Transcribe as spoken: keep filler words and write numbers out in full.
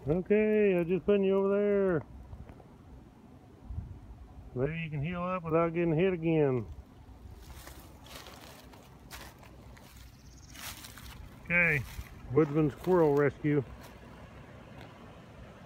Okay, I'm just putting you over there. Maybe you can heal up without getting hit again. Okay, Woodzman squirrel rescue.